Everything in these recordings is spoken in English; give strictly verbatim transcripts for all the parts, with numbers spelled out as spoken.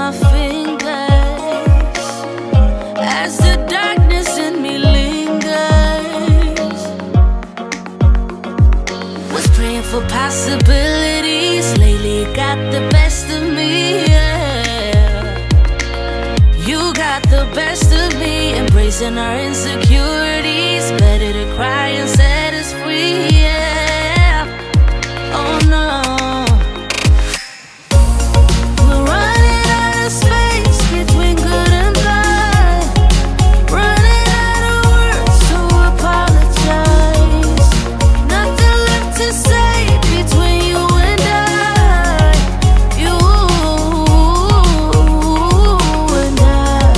my fingers as the darkness in me lingers. Was praying for possibilities, lately got the best of me, yeah. You got the best of me, embracing our insecurities. Better to cry and set us free, yeah. Oh no, we're running out of space between good and bad, running out of words to apologize. Nothing left to say between you and I, you and I,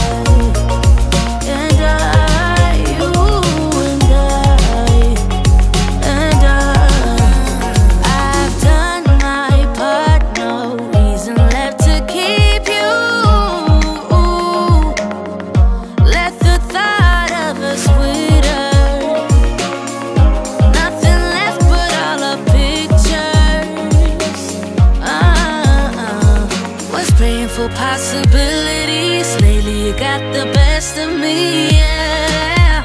and I, you and I, and I. I've done my part, no reason left to keep you. Let the thought of us wither. Nothing left but all our pictures. Uh-uh. Was praying for possibilities, lately you got the best of me, yeah.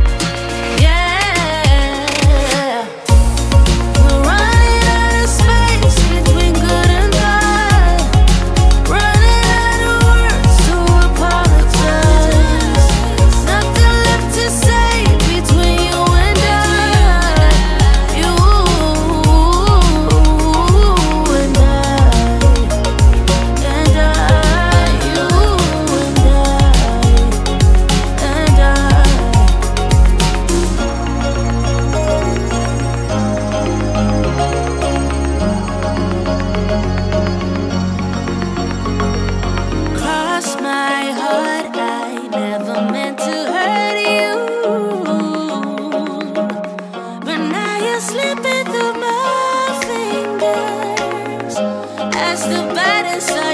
Yeah. We're running out of space between good and bad, running out of words to apologize. Nothing left to say between you and I, you and I, and I, you and I, and I. Cross my heart, I never meant to hurt you, but now you're slipping through my fingers as the bad inside